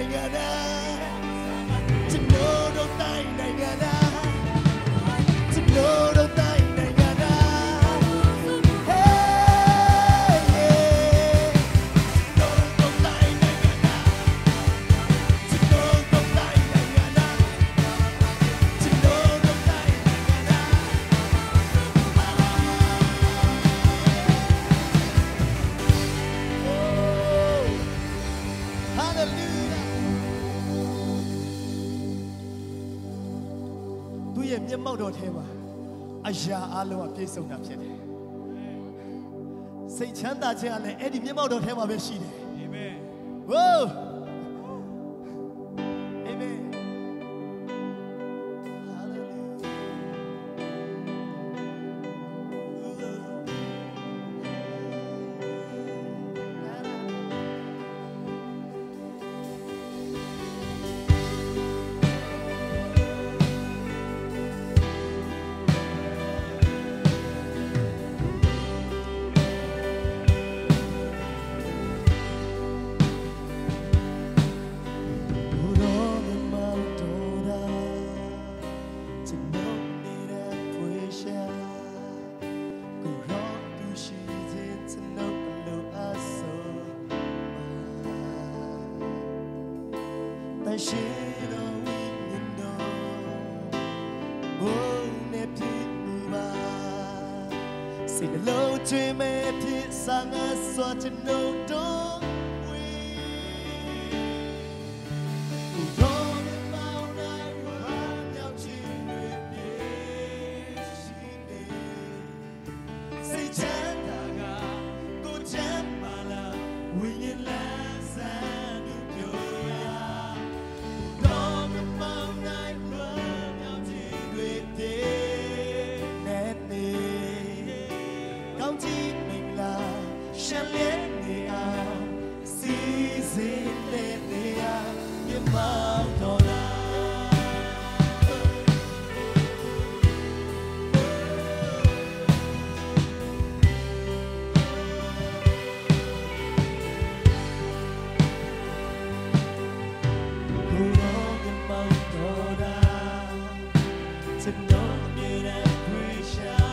Aja alo a piece of napkin. Say Chanda Jale, Eddie Mimodo Hema Beshide. Amen. Whoa! To know don't we don't about I run out to say Chanda go Jamala when you last and you don't about I run out to let me counting let me out, season let me out, your mouth don't to know me that pressure.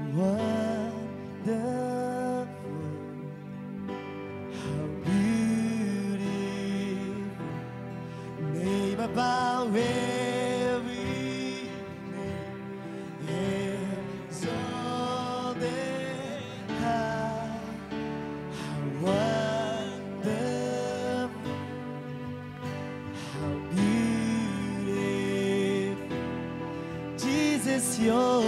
wonderful, how beautiful, name above every name, exalted high, how wonderful, how beautiful, Jesus, your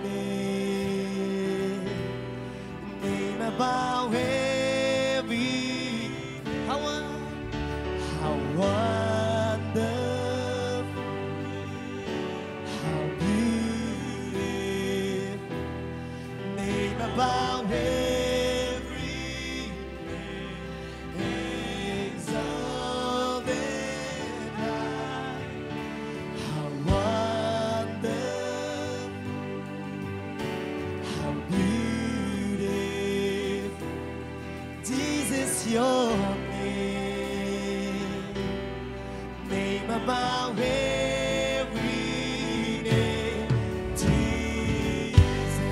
name above every, how wonderful, how beautiful, name above every name, exalted high, how wonderful, how beautiful, Jesus, your name above every name, Jesus.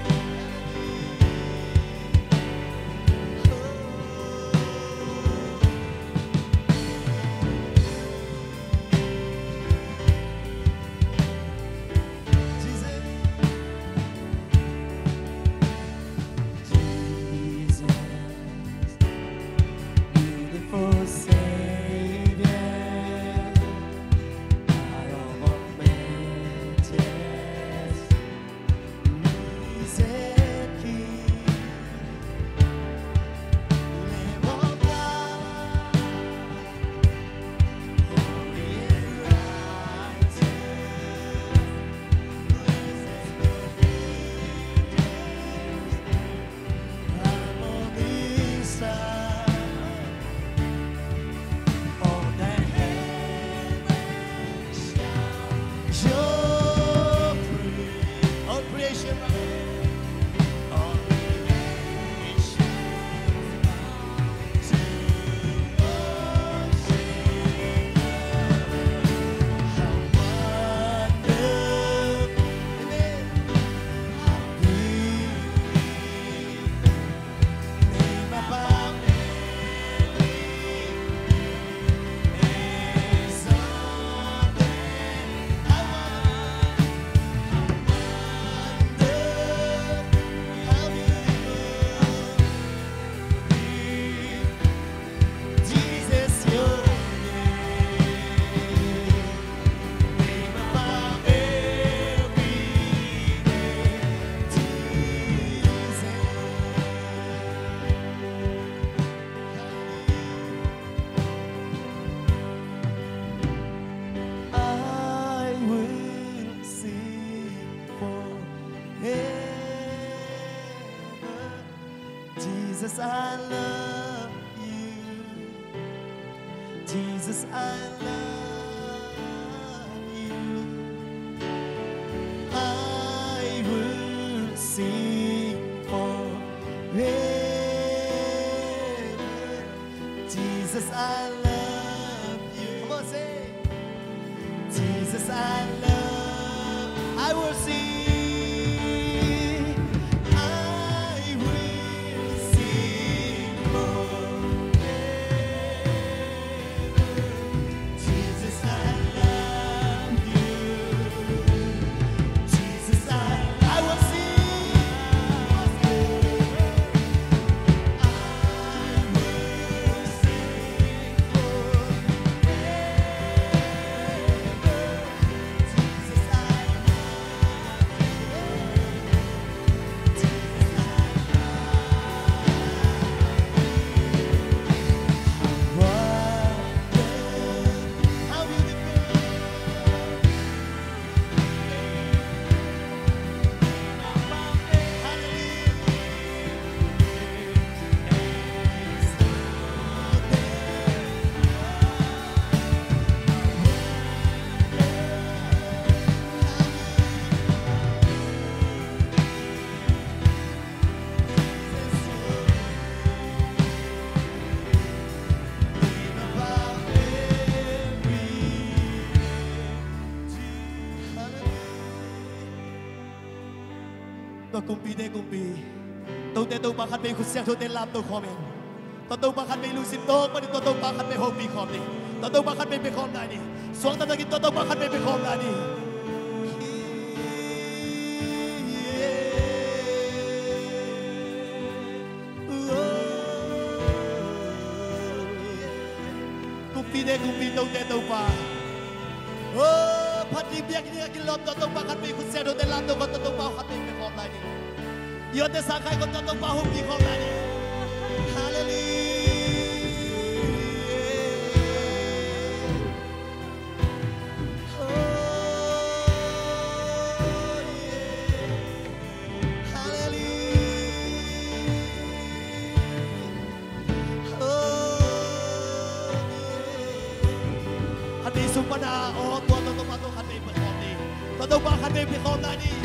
Beautiful Savior, God of all majesty, risen King, Lamb of God, holy and righteous, blessed harmony side. All that heaven shall your praise, all creation, all creation to worship. How wonderful, how beautiful, name above I will sing forever. Jesus, I love you. Jesus, I love you. I will sing forever. Jesus, I love you. Come on, say. Jesus, I love, I will sing, I will sing forever. Jesus, I love you. Jesus, I will sing, I will sing forever. Jesus, I love tôi cùng pi đây cùng pi tôi để tôi bằng khát về khúc xe tôi để làm tôi khó mình tôi bằng khát về lưu xin tôi mà tôi bằng khát về hôm đi khó đi tôi bằng khát về khó này đi xuống tôi nói tôi bằng khát về khó này đi cùng pi đây cùng pi tôi để tôi bằngพัดดีเบียกนี่กินลมต้องมาขัดปีคุณเสียโดนแต่ลำต้องต้องมาขัดปีเป็นของอะไรนี่ยอดแต่สังขารคนต้องมาหุ่นปีของอะไรนี่ฮาเลลูยาฮาเลลูยาฮันดีสุปนาโอ้ตัวต้องมาต้องขัดปีเป็นของดีต้องมาขัดปีเป็นของอะไรนี่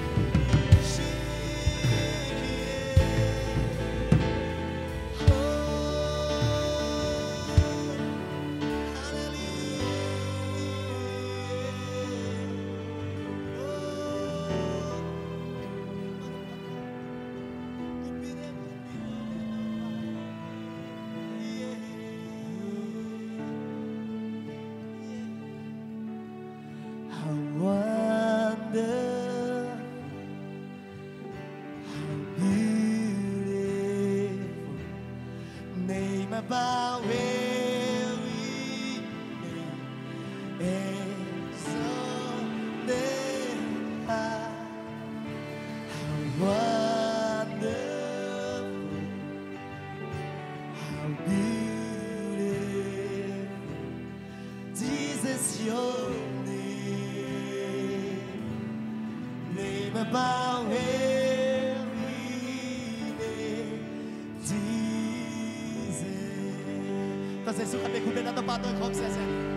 about where we exalted high, how wonderful, how beautiful, Jesus, your name about where we Jesus. 但是สุขเด็กคุณเป็นนักตบาตัวของเสีย